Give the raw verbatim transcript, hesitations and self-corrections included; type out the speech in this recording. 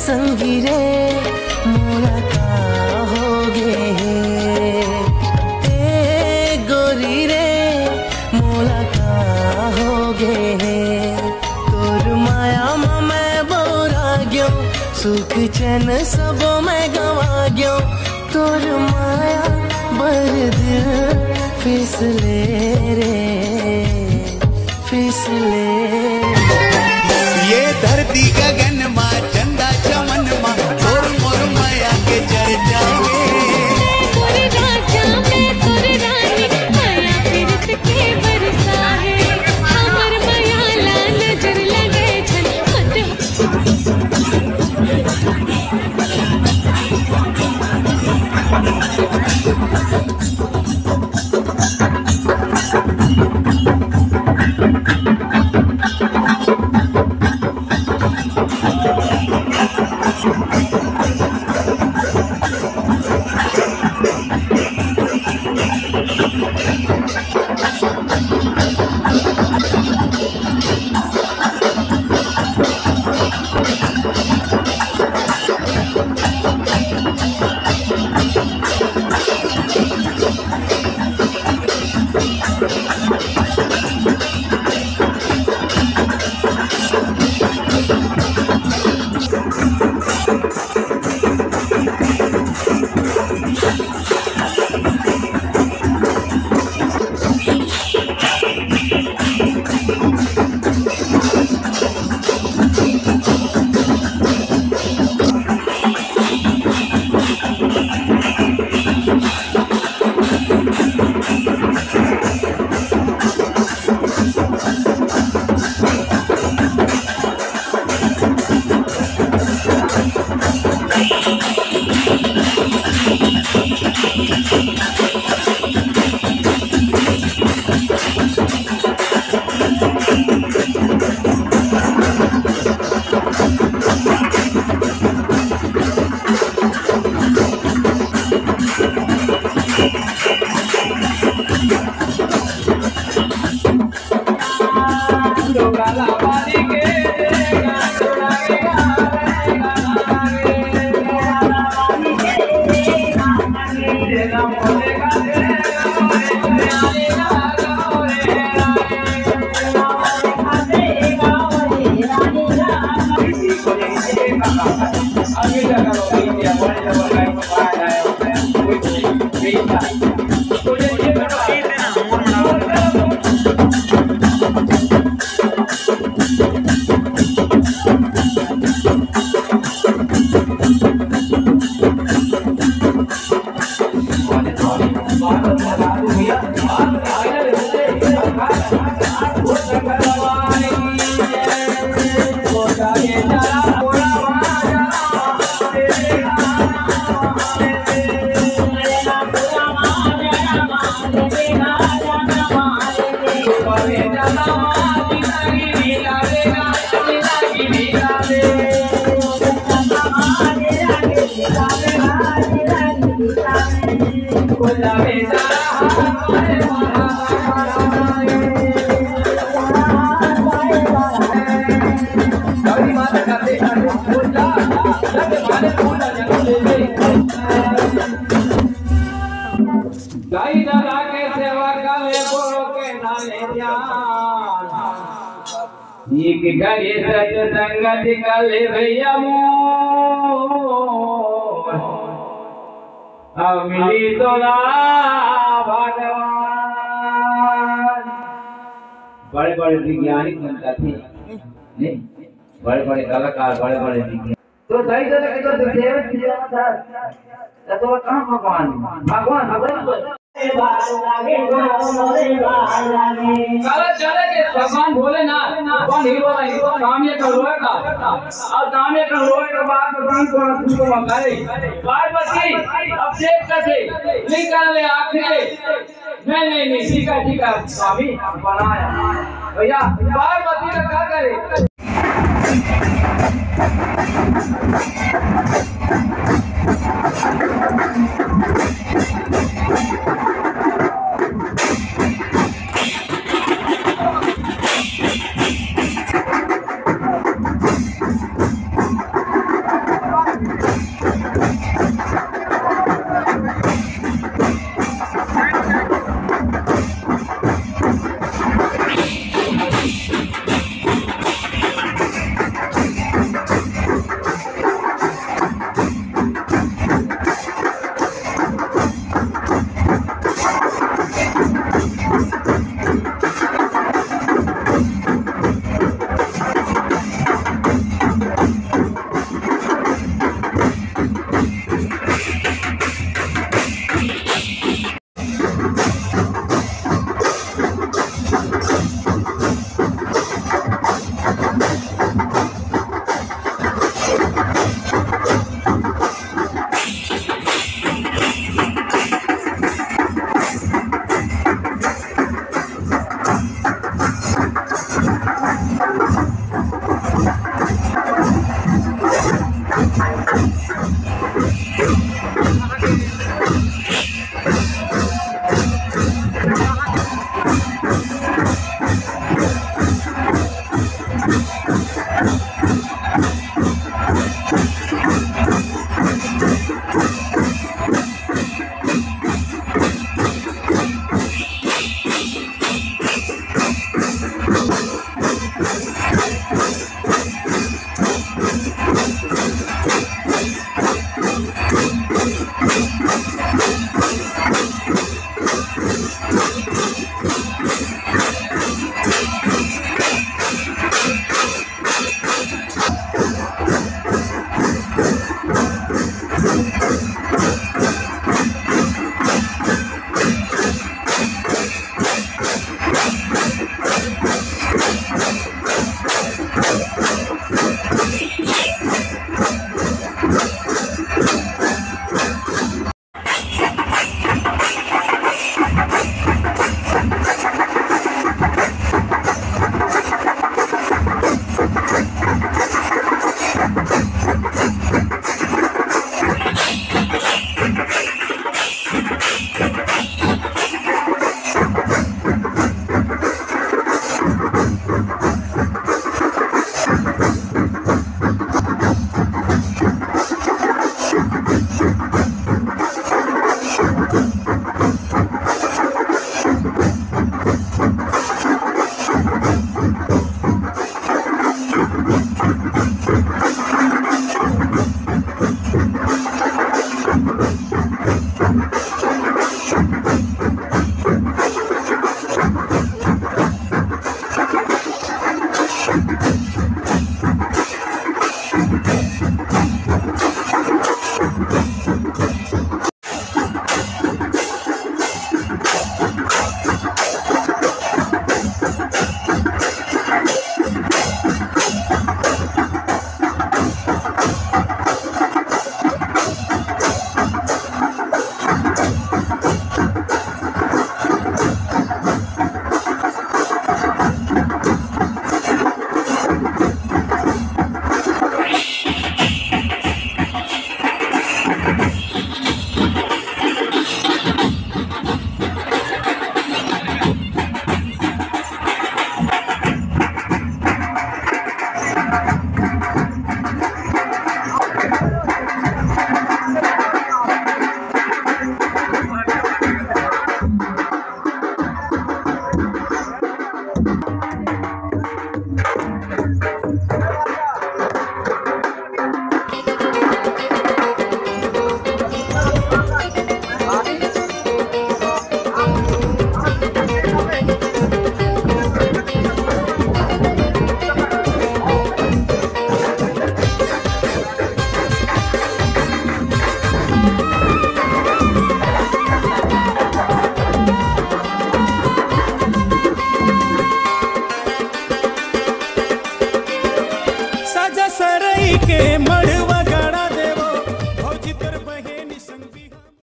संगी रे मोरा का हो गे ए गोरी रे मोरा का हो गे तोर माया मा मैं बोरा गयो सुख चैन सब मैं गवा गयो तोर माया बर दिल फिसले रे फिसले ये धरती गगन मा चंदा चमन मा तोर मोर माया के चर्चा तोर राजा में तोर रानी माया फिरत के बरसा है हमर माया ला नजर लगे छन संगत कले भैया मिली तोला भगवान। बड़े बड़े वैज्ञानिक बनता थे नहीं, बड़े बड़े कलाकार, बड़े बड़े विज्ञान तो सही से तो देव किया था तो कहां भगवान भगवान भगवान चले चले के भगवान बोले ना कौन हीरो है तो काम ये कर रोए का और काम ये कर रोए के बाद भगवान को तुमको मंगाए पार्वती अब देख कैसे निकाल ले आखिर नहीं नहीं नहीं ठीक है ठीक है स्वामी बनाया भैया पार्वती का क्या करे Thank you.